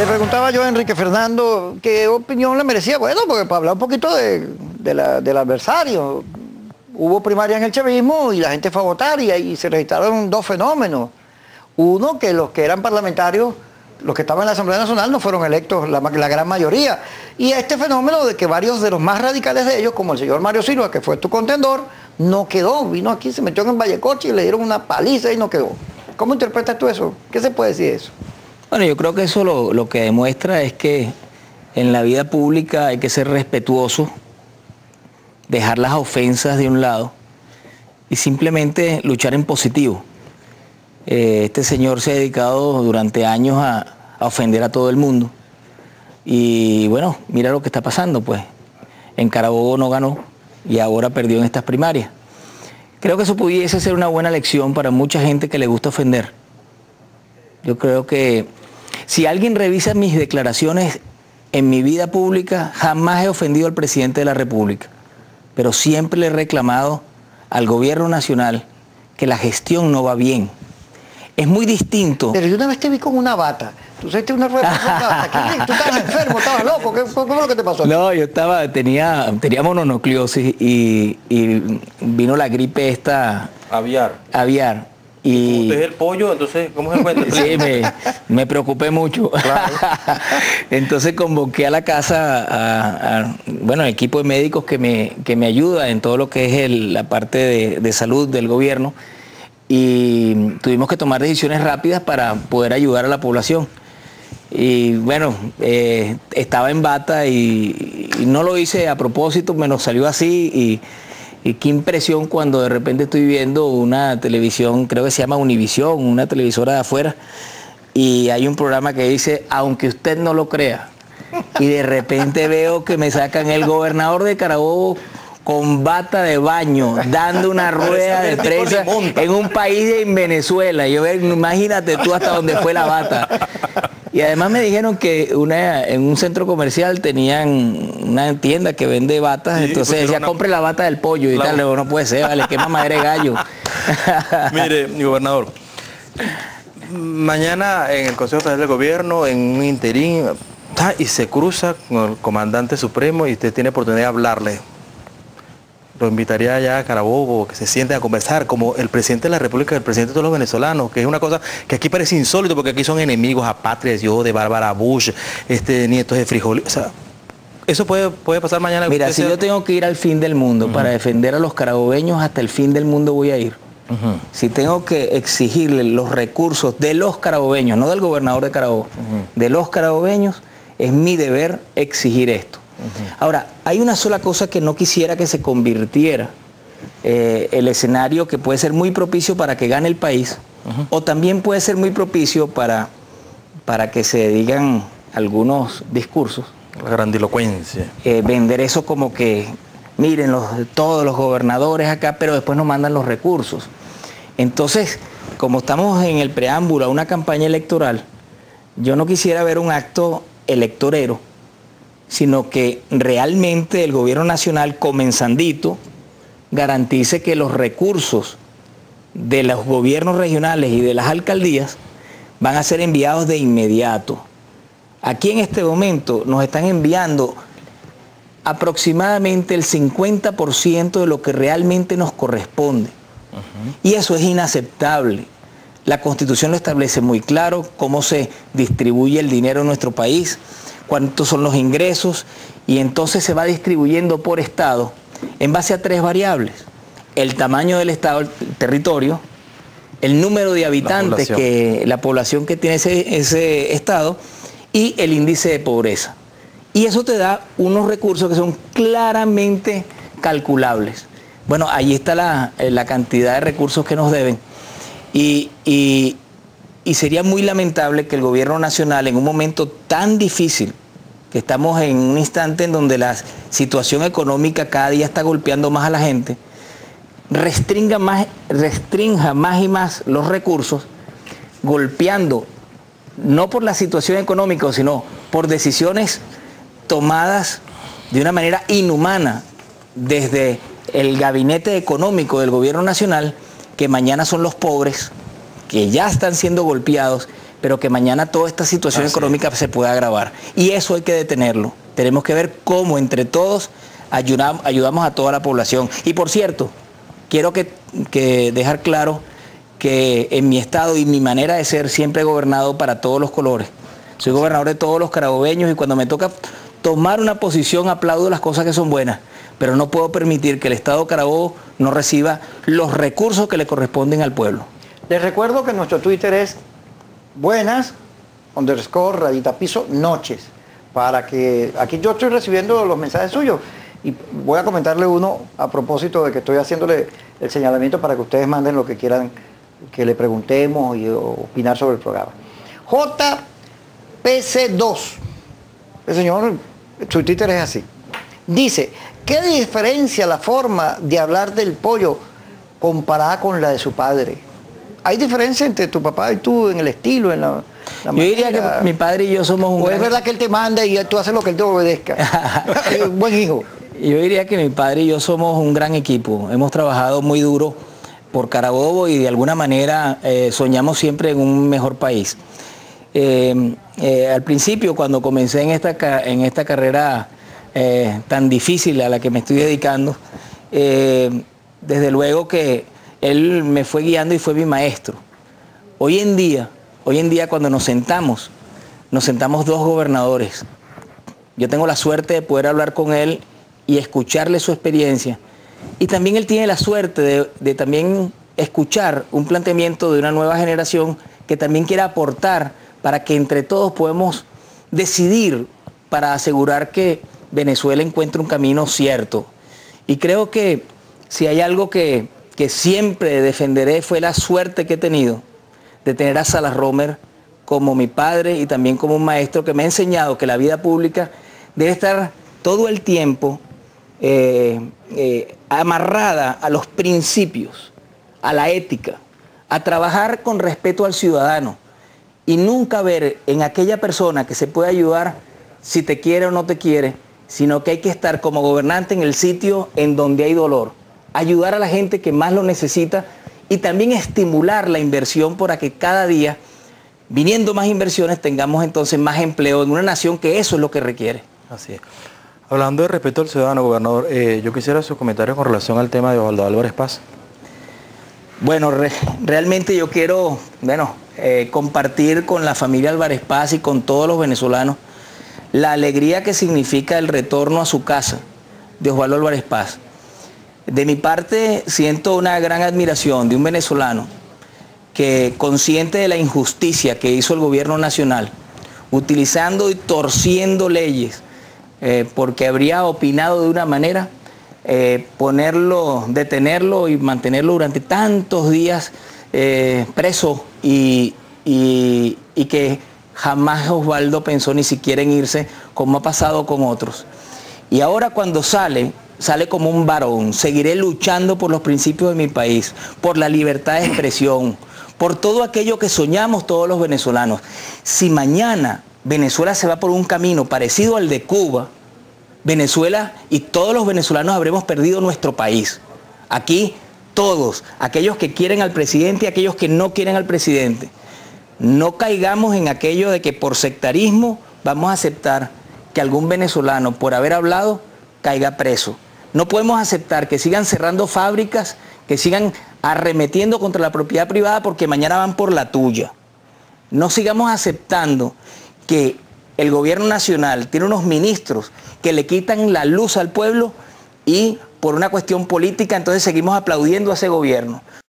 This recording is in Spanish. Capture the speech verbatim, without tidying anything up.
Le preguntaba yo a Enrique Fernando qué opinión le merecía. Bueno, porque para hablar un poquito de, de la, del adversario, hubo primaria en el chavismo y la gente fue a votar y ahí se registraron dos fenómenos. Uno, que los que eran parlamentarios, los que estaban en la Asamblea Nacional, no fueron electos la, la gran mayoría. Y este fenómeno de que varios de los más radicales de ellos, como el señor Mario Silva, que fue tu contendor, no quedó. Vino aquí, se metió en Vallecoche y le dieron una paliza y no quedó. ¿Cómo interpretas tú eso? ¿Qué se puede decir de eso? Bueno, yo creo que eso lo, lo que demuestra es que en la vida pública hay que ser respetuoso, dejar las ofensas de un lado y simplemente luchar en positivo. Eh, este señor se ha dedicado durante años a, a ofender a todo el mundo. Y bueno, mira lo que está pasando, pues. En Carabobo no ganó y ahora perdió en estas primarias. Creo que eso pudiese ser una buena lección para mucha gente que le gusta ofender. Yo creo que si alguien revisa mis declaraciones en mi vida pública, jamás he ofendido al presidente de la República, pero siempre le he reclamado al gobierno nacional que la gestión no va bien. Es muy distinto. Pero yo una vez te vi con una bata. Tú sabes una rueda aquí, tú estabas enfermo, estabas loco. ¿Qué fue lo que te pasó? No, yo estaba, tenía, tenía mononucleosis y, y vino la gripe esta. Aviar. Aviar. Y usted es el pollo, entonces, ¿cómo se encuentra? Sí, me, me preocupé mucho. Claro. Entonces convoqué a la casa a, a bueno, equipo de médicos que me, que me ayuda en todo lo que es el, la parte de, de salud del gobierno. Y tuvimos que tomar decisiones rápidas para poder ayudar a la población. Y bueno, eh, estaba en bata y, y no lo hice a propósito, me nos salió así y, y qué impresión cuando de repente estoy viendo una televisión, creo que se llama Univisión, una televisora de afuera, y hay un programa que dice, aunque usted no lo crea, y de repente veo que me sacan el gobernador de Carabobo con bata de baño, dando una rueda de prensa en un país en Venezuela. Yo, imagínate tú hasta dónde fue la bata. Y además me dijeron que una, en un centro comercial tenían una tienda que vende batas, sí, entonces decía, una... compre la bata del pollo y la... tal. Luego, no puede ser, vale, qué mamadera de gallo. Mire, gobernador, mañana en el Consejo Federal del Gobierno, en un interín, y se cruza con el comandante supremo y usted tiene oportunidad de hablarle. Lo invitaría allá a Carabobo, que se sienten a conversar, como el presidente de la República, el presidente de todos los venezolanos, que es una cosa que aquí parece insólito, porque aquí son enemigos a Patrias, yo, de Bárbara Bush, este, nietos de frijol. O sea, eso puede, puede pasar mañana. Mira, si sea... yo tengo que ir al fin del mundo, uh-huh, para defender a los carabobeños, hasta el fin del mundo voy a ir. Uh-huh. Si tengo que exigirle los recursos de los carabobeños, no del gobernador de Carabobo, uh-huh, de los carabobeños, es mi deber exigir esto. Uh-huh. Ahora, hay una sola cosa que no quisiera que se convirtiera eh, el escenario, que puede ser muy propicio para que gane el país, uh-huh, o también puede ser muy propicio para, para que se digan algunos discursos. La grandilocuencia. Eh, vender eso como que, miren, los, todos los gobernadores acá, pero después nos mandan los recursos. Entonces, como estamos en el preámbulo a una campaña electoral, yo no quisiera ver un acto electorero, sino que realmente el gobierno nacional, comenzandito, garantice que los recursos de los gobiernos regionales y de las alcaldías van a ser enviados de inmediato. Aquí en este momento nos están enviando aproximadamente el cincuenta por ciento de lo que realmente nos corresponde. Uh-huh. Y eso es inaceptable. La Constitución lo establece muy claro, cómo se distribuye el dinero en nuestro país, cuántos son los ingresos, y entonces se va distribuyendo por estado en base a tres variables: el tamaño del estado, el territorio, el número de habitantes, la que la población que tiene ese, ese estado, y el índice de pobreza. Y eso te da unos recursos que son claramente calculables. Bueno, ahí está la, la cantidad de recursos que nos deben, y, y Y sería muy lamentable que el gobierno nacional, en un momento tan difícil, que estamos en un instante en donde la situación económica cada día está golpeando más a la gente, restringa más, restrinja más y más los recursos, golpeando, no por la situación económica, sino por decisiones tomadas de una manera inhumana desde el gabinete económico del gobierno nacional, que mañana son los pobres, que ya están siendo golpeados, pero que mañana toda esta situación ah, económica sí. se pueda agravar. Y eso hay que detenerlo. Tenemos que ver cómo entre todos ayudamos, ayudamos a toda la población. Y por cierto, quiero que, que dejar claro que en mi estado y mi manera de ser siempre he gobernado para todos los colores. Soy gobernador de todos los carabobeños y cuando me toca tomar una posición aplaudo las cosas que son buenas, pero no puedo permitir que el Estado Carabobo no reciba los recursos que le corresponden al pueblo. Les recuerdo que nuestro Twitter es buenas, underscore, rayita piso, noches, para que aquí yo estoy recibiendo los mensajes suyos y voy a comentarle uno a propósito de que estoy haciéndole el señalamiento para que ustedes manden lo que quieran que le preguntemos y opinar sobre el programa. J P C dos, el señor, su Twitter es así, dice, ¿qué diferencia la forma de hablar del pollo comparada con la de su padre? ¿Hay diferencia entre tu papá y tú en el estilo, en la, la Yo diría que mi padre y yo somos un... ¿O es verdad que él te manda y tú haces lo que él te obedezca? Buen hijo. Yo diría que mi padre y yo somos un gran equipo. Hemos trabajado muy duro por Carabobo y de alguna manera eh, soñamos siempre en un mejor país. Eh, eh, al principio, cuando comencé en esta, en esta carrera eh, tan difícil a la que me estoy dedicando, eh, desde luego que él me fue guiando y fue mi maestro. Hoy en día, hoy en día cuando nos sentamos, nos sentamos dos gobernadores. Yo tengo la suerte de poder hablar con él y escucharle su experiencia. Y también él tiene la suerte de, de también escuchar un planteamiento de una nueva generación que también quiera aportar para que entre todos podamos decidir para asegurar que Venezuela encuentre un camino cierto. Y creo que si hay algo que, que siempre defenderé fue la suerte que he tenido de tener a Salas Romer como mi padre y también como un maestro que me ha enseñado que la vida pública debe estar todo el tiempo eh, eh, amarrada a los principios, a la ética, a trabajar con respeto al ciudadano y nunca ver en aquella persona que se puede ayudar si te quiere o no te quiere, sino que hay que estar como gobernante en el sitio en donde hay dolor, ayudar a la gente que más lo necesita y también estimular la inversión para que cada día, viniendo más inversiones, tengamos entonces más empleo en una nación que eso es lo que requiere. Así es. Hablando de respeto al ciudadano, gobernador, eh, yo quisiera su comentario con relación al tema de Osvaldo Álvarez Paz. Bueno, re, realmente yo quiero, bueno, eh, compartir con la familia Álvarez Paz y con todos los venezolanos la alegría que significa el retorno a su casa de Osvaldo Álvarez Paz. De mi parte siento una gran admiración de un venezolano que, consciente de la injusticia que hizo el gobierno nacional, utilizando y torciendo leyes, eh, porque habría opinado de una manera, eh, ponerlo, detenerlo y mantenerlo durante tantos días eh, preso y, y, y que jamás Osvaldo pensó ni siquiera en irse, como ha pasado con otros. Y ahora cuando sale, sale como un varón. Seguiré luchando por los principios de mi país, por la libertad de expresión, por todo aquello que soñamos todos los venezolanos. Si mañana Venezuela se va por un camino parecido al de Cuba, Venezuela y todos los venezolanos habremos perdido nuestro país. Aquí todos, aquellos que quieren al presidente y aquellos que no quieren al presidente. No caigamos en aquello de que por sectarismo vamos a aceptar que algún venezolano, por haber hablado, caiga preso. No podemos aceptar que sigan cerrando fábricas, que sigan arremetiendo contra la propiedad privada porque mañana van por la tuya. No sigamos aceptando que el gobierno nacional tiene unos ministros que le quitan la luz al pueblo y por una cuestión política entonces seguimos aplaudiendo a ese gobierno.